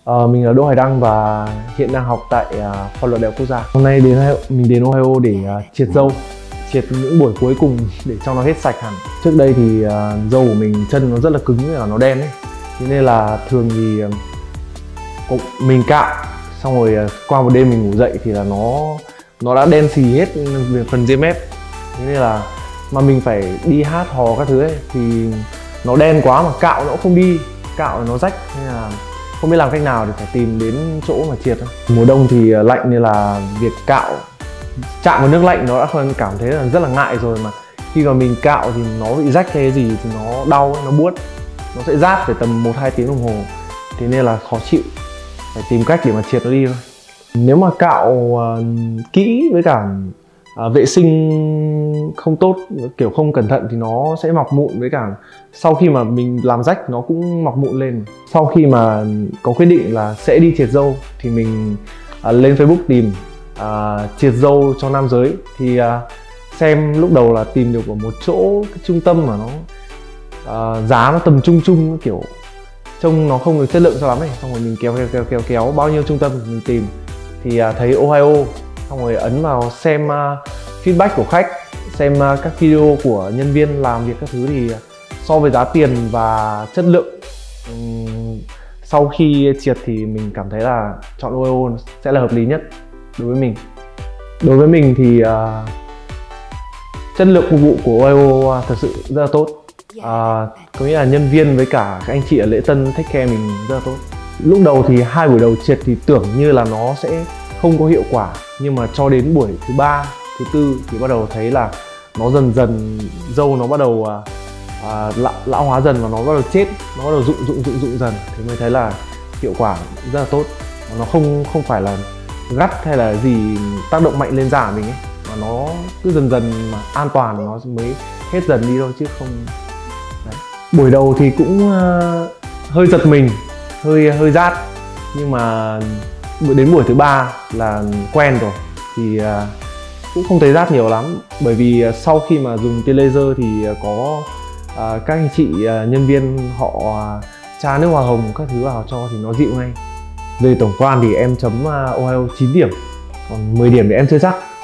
Mình là Đỗ Hải Đăng và hiện đang học tại khoa luật Đại học Quốc gia. Hôm nay mình đến Ohio để triệt râu, triệt những buổi cuối cùng để cho nó hết sạch hẳn. Trước đây thì râu của mình chân nó rất là cứng và nó đen ấy, thế nên là thường thì mình cạo xong rồi qua một đêm mình ngủ dậy thì là nó đã đen xì hết về phần ria mép, thế nên là mà mình phải đi hát hò các thứ ấy thì nó đen quá mà cạo nó cũng không đi, cạo nó rách nên là không biết làm cách nào để phải tìm đến chỗ mà triệt thôi. Mùa đông thì lạnh nên là việc cạo chạm vào nước lạnh nó đã cảm thấy là rất là ngại rồi, mà khi mà mình cạo thì nó bị rách hay gì thì nó đau, nó buốt, nó sẽ rát phải tầm 1-2 tiếng đồng hồ, thế nên là khó chịu, phải tìm cách để mà triệt nó đi thôi. Nếu mà cạo kỹ với cả vệ sinh không tốt, kiểu không cẩn thận thì nó sẽ mọc mụn, với cả sau khi mà mình làm rách nó cũng mọc mụn lên. Sau khi mà có quyết định là sẽ đi triệt râu thì mình lên Facebook tìm triệt râu cho nam giới, thì xem lúc đầu là tìm được ở một chỗ cái trung tâm mà nó giá nó tầm trung, kiểu trông nó không được chất lượng cho lắm ấy. Xong rồi mình kéo bao nhiêu trung tâm mình tìm thì thấy Ohio, xong rồi ấn vào xem feedback của khách, xem các video của nhân viên làm việc các thứ, thì so với giá tiền và chất lượng sau khi triệt thì mình cảm thấy là chọn Ohio sẽ là hợp lý nhất đối với mình. Đối với mình thì chất lượng phục vụ của Ohio thật sự rất là tốt, có nghĩa là nhân viên với cả các anh chị ở lễ tân take care mình rất là tốt. Lúc đầu thì 2 buổi đầu triệt thì tưởng như là nó sẽ không có hiệu quả, nhưng mà cho đến buổi thứ 3, thứ 4 thì bắt đầu thấy là nó dần râu nó bắt đầu lão hóa dần và nó bắt đầu chết, nó bắt đầu rụng dần, thì mới thấy là hiệu quả rất là tốt. Nó không phải là gắt hay là gì tác động mạnh lên da của mình ấy, mà nó cứ dần mà an toàn nó mới hết dần đi thôi, chứ không. Đấy. Buổi đầu thì cũng hơi giật mình, hơi rát, nhưng mà đến buổi thứ 3 là quen rồi thì cũng không thấy rát nhiều lắm, bởi vì sau khi mà dùng tia laser thì có các anh chị nhân viên họ tra nước hoa hồng các thứ vào cho thì nó dịu ngay. Về tổng quan thì em chấm Ohio 9 điểm, còn 10 điểm thì em chưa chắc.